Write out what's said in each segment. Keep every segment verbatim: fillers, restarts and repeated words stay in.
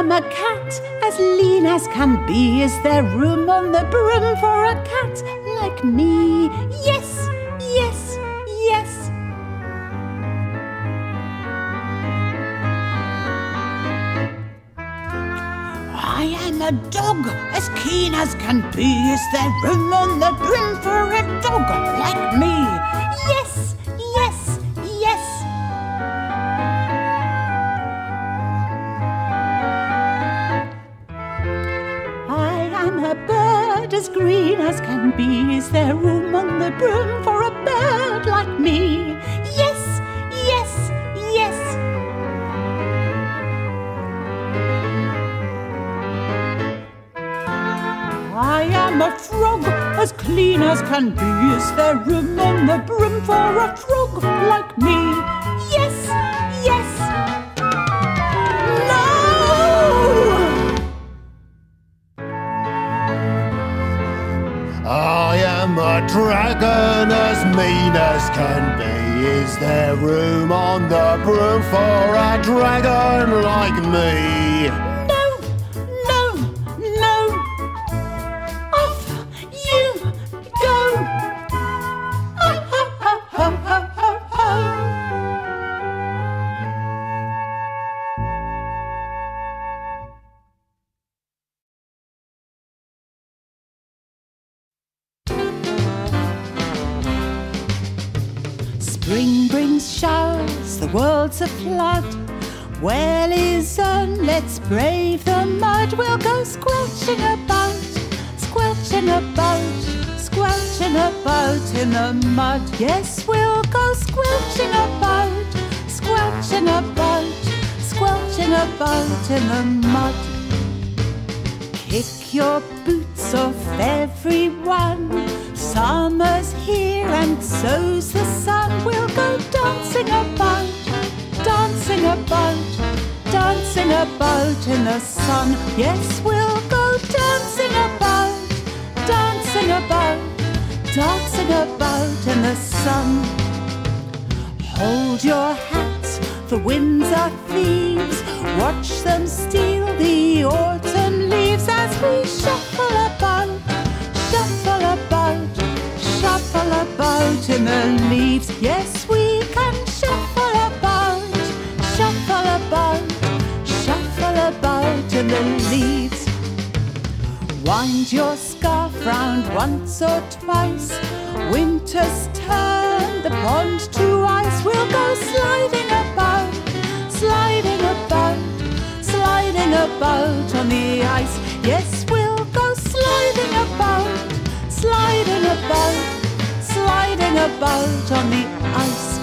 am a cat, as lean as can be. Is there room on the broom for a cat like me? Yes, yes, yes. I am a dog, as keen as can be. Is there room on the broom for a dog like me? Yes, yes, yes. I am a bird, as green as can be. Is there room on the broom for a bird like me? Yes, yes, yes. I am a frog, as clean as can be. Is there room on the broom for a frog like me? Yes, yes. No! I am a dragon, as mean as can be. Is there room on the broom for a dragon like me? Spring brings showers, the world's a flood. Well is on, let's brave the mud. We'll go squelching about, squelching about, squelching about in the mud. Yes, we'll go squelching about, squelching about, squelching about in the mud. Kick your boots off, everyone. Summer's here and so's the sun. We'll go dancing about, dancing about, dancing about in the sun. Yes, we'll go dancing about, dancing about, dancing about in the sun. Hold your hats, the winds are thieves. Watch them steal the autumn leaves as we shuffle about, shuffle about, shuffle about in the leaves. Yes, we can shuffle about, shuffle about, shuffle about in the leaves. Wind your scarf round once or twice. Winter's turned the pond to ice. We'll go sliding about, sliding about, sliding about on the ice. Yes, we'll go sliding about, sliding about, sliding about on the ice.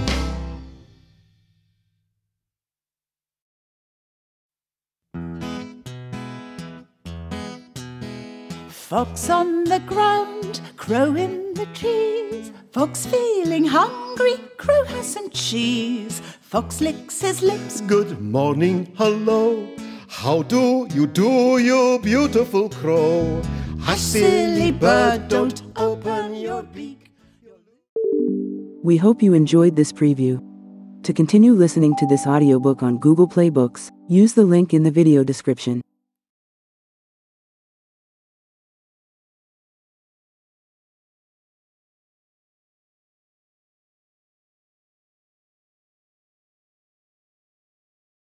Fox on the ground, crow in the trees. Fox feeling hungry, crow has some cheese. Fox licks his lips. Good morning, hello. How do you do, you beautiful crow? Hush, silly bird, don't open your beak. We hope you enjoyed this preview. To continue listening to this audiobook on Google Play Books, use the link in the video description.